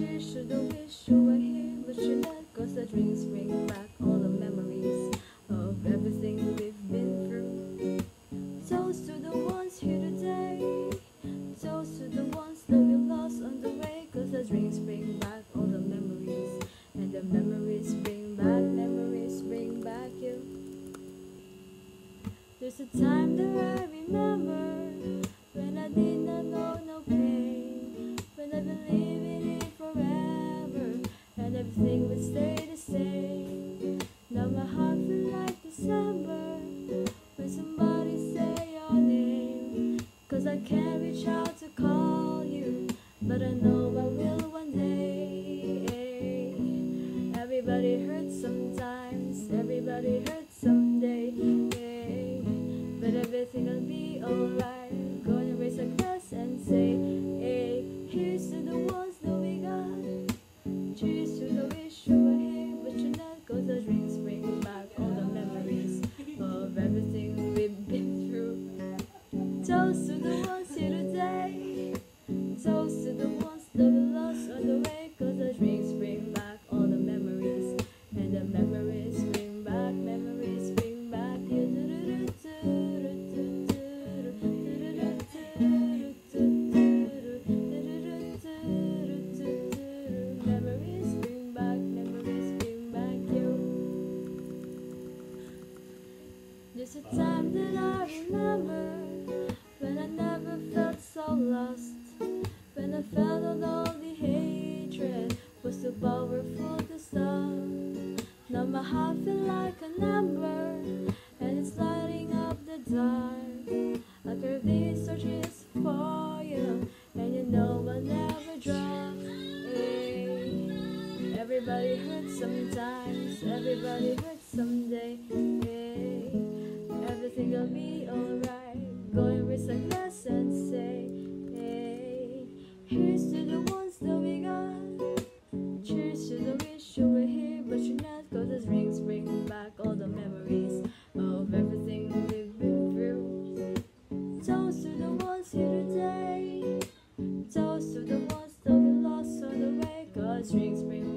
Cheers to the wish you were here, but you're not. Cause the drinks bring back all the memories of everything we've been through. Toast to the ones here today. Toast to the ones that we lost on the way. Cause the drinks bring back all the memories. And the memories bring back you. There's a time that I remember when I did not know no pain, when I believed in it forever and everything would stay the same. Now my heart feels like December when somebody say your name. Cause I can't reach out to call you, but I know I will one day. Everybody hurts sometimes, everybody hurts someday. But everything'll be alright. Gonna raise a glass and say, hey, here's to the ones that we got. Cheers to the wish you were here, but you're not. Cause the drinks bring back all the memories of everything we've been through. Toast to the ones here today. Toast to the ones that we lost on the way. Cause the drinks bring back all the memories. And the memories bring back you. There's a time that I remember when I never felt so lost, when I felt all the hatred was too powerful to stop. Now my heart feels like an ember and it's lighting up the dark. I curve these searches for you and you know I'll never drop. Hey. Everybody hurts sometimes, everybody hurts someday. Hey. Everything'll be alright. Go and raise a glass and say, hey, here's to the ones that we got. Cheers to the wish you were here, but you're not. Cause the drinks bring back all the memories of everything we've been through. Toast to the ones here today. Toast to the ones that we lost on the way. Cause drinks bring